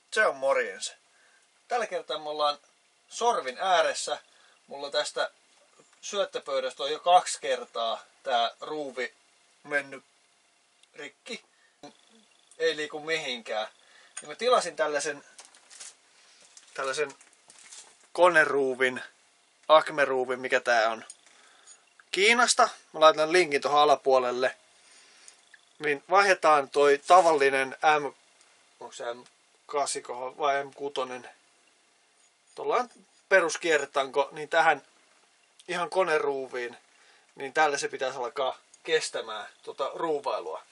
Se on morjens. Tällä kertaa me ollaan sorvin ääressä. Mulla tästä syöttöpöydästä on jo 2 kertaa tää ruuvi mennyt rikki. Ei liiku mihinkään. Ja mä tilasin tällaisen koneruuvin, Acme-ruuvin, mikä tää on, Kiinasta. Mä laitan linkin tuohon alapuolelle. Niin vaihdetaan toi tavallinen onko se M8 vai M6, tuollainen peruskierretanko, niin tähän ihan koneruuviin, niin tällä se pitäisi alkaa kestämään tuota ruuvailua.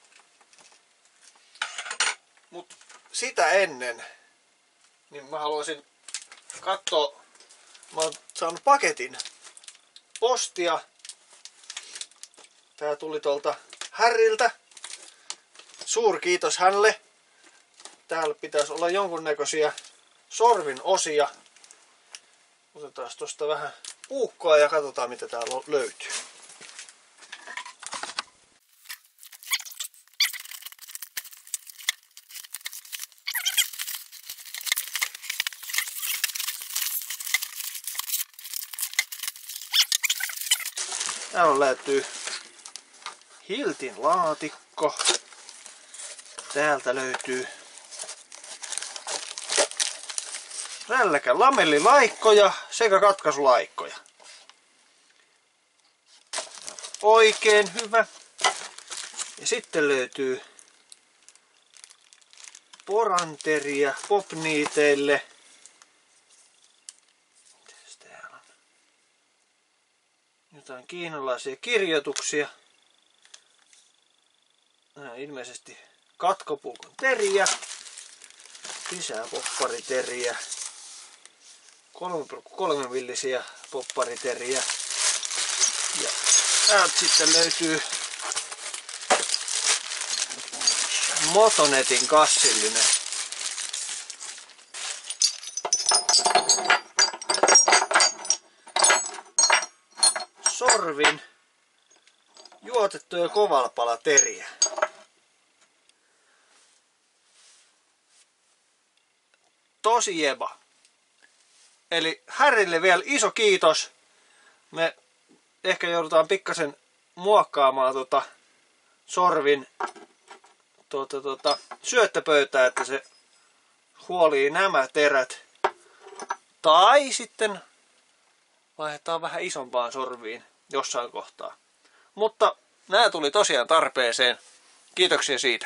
Mut sitä ennen, niin mä haluaisin katsoa, mä oon saanut paketin postia. Tää tuli tuolta Harryltä. Suurkiitos hänelle. Täällä pitäisi olla jonkunnäköisiä sorvin osia. Otetaan tosta vähän puukkoa ja katsotaan mitä täällä löytyy. Täällä löytyy Hiltin laatikko. Täältä löytyy rälläkän lamellilaikkoja sekä katkaisulaikkoja. Oikein hyvä. Ja sitten löytyy poranteria popniiteille. Mitäs täällä on? Jotain kiinalaisia kirjoituksia. Ilmeisesti katkopuukon teriä. Lisää poppariteriä. 3,3 millisiä poppariteriä. Ja täältä sitten löytyy Motonetin kassillinen. Sorvin juotettuja kovalpalateriä. Tosi jeba. Eli Harrylle vielä iso kiitos. Me ehkä joudutaan pikkasen muokkaamaan sorvin syöttöpöytää, että se huolii nämä terät. Tai sitten vaihdetaan vähän isompaan sorviin jossain kohtaa. Mutta nämä tuli tosiaan tarpeeseen. Kiitoksia siitä.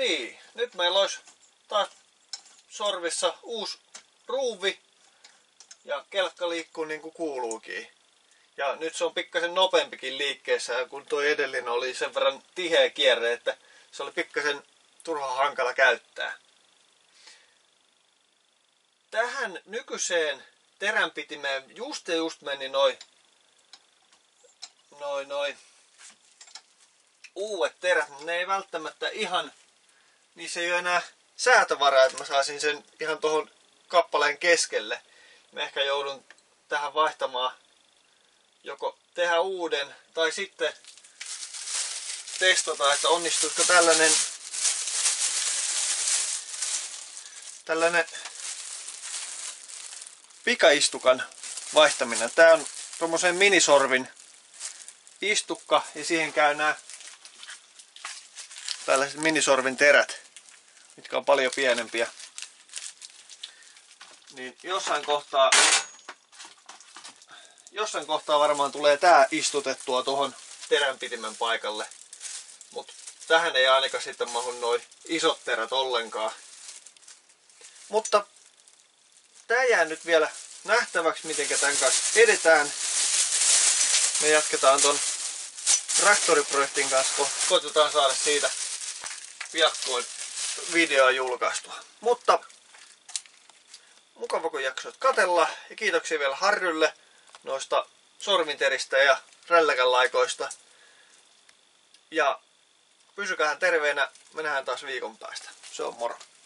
Niin, nyt meillä olisi taas sorvissa uusi ruuvi ja kelkka liikkuu niin kuin kuuluukin. Ja nyt se on pikkasen nopeampikin liikkeessä, kun tuo edellinen oli sen verran tiheä kierre, että se oli pikkasen turha hankala käyttää. Tähän nykyiseen teränpitimeen just meni noi uudet terät, mutta ne ei välttämättä ihan, niissä ei ole enää säätövaraa, että mä saisin sen ihan tuohon kappaleen keskelle. Mä ehkä joudun tähän vaihtamaan, joko tehdä uuden tai sitten testata, että onnistuisiko tällainen pikaistukan vaihtaminen. Tää on tommosen minisorvin istukka ja siihen käy nämä tällaiset minisorvin terät, mitkä on paljon pienempiä. Niin jossain kohtaa varmaan tulee tää istutettua tuohon teränpitimen paikalle. Mut tähän ei ainakaan sitten mahu noin isot terät ollenkaan. Mutta tää jää nyt vielä nähtäväksi, miten tämän kanssa edetään. Me jatketaan ton traktoriprojektin kanssa, koitetaan saada siitä piakkoin videoa julkaistua. Mutta mukava kun jaksoit katsella ja kiitoksia vielä Harrylle noista sorvinteristä ja rälläkän laikoista. Ja pysykähän terveenä, me nähdään taas viikon päästä. Se on moro.